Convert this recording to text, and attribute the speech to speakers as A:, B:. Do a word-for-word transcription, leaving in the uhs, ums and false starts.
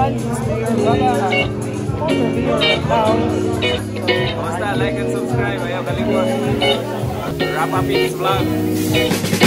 A: Basta like and subscribe. Ayaw kalimot. Rapa Pix Vlog.